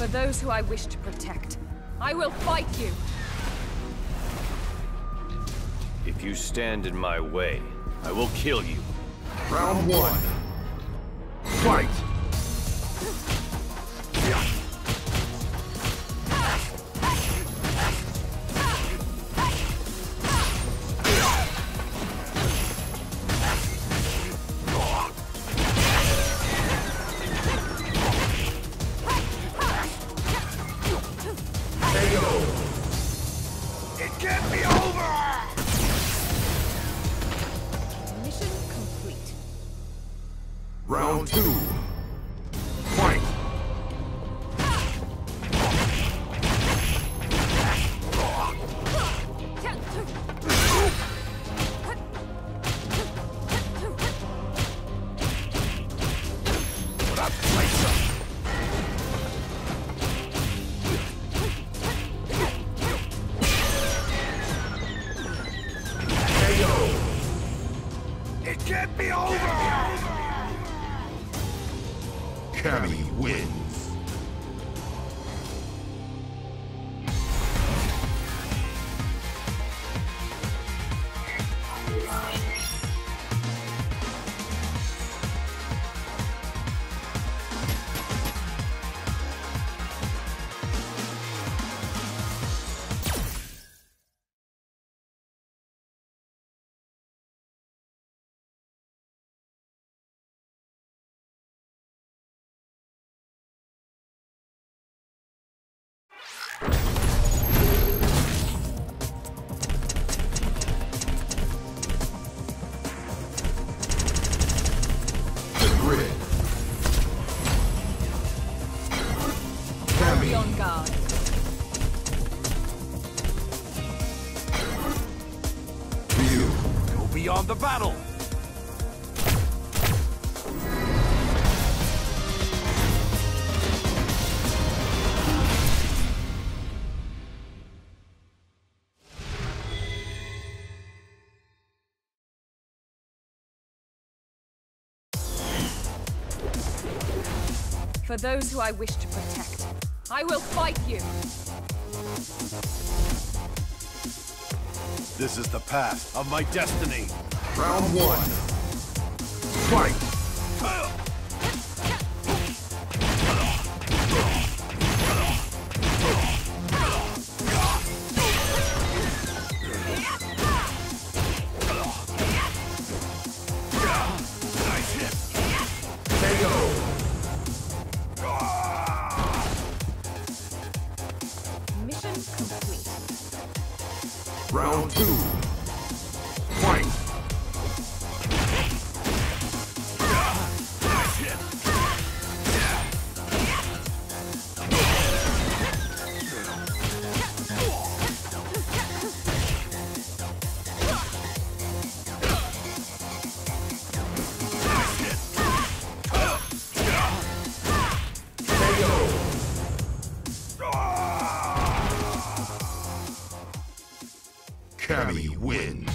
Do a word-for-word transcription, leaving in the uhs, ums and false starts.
For those who I wish to protect, I will fight you! If you stand in my way, I will kill you. Round one. Fight! It can't be over! Mission complete. Round two. Fight! It can't be over! Cammy wins. Be on guard. Ryu. Go beyond the battle! For those who I wish to protect, I will fight you! This is the path of my destiny! Round one. Fight! Mission complete. Round two. Fight! Cammy wins.